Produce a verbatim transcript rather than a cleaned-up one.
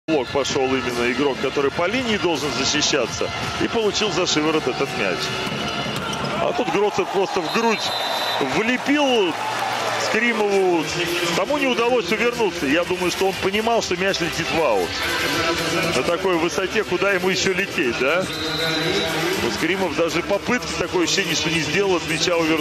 Блок пошел именно игрок, который по линии должен защищаться, и получил за шиворот этот мяч. А тут Гроцер просто в грудь влепил Скримову. Тому не удалось увернуться. Я думаю, что он понимал, что мяч летит в аут. На такой высоте, куда ему еще лететь, да? Но Скримов даже попытки, такое ощущение, что не сделал, от мяча увернулся.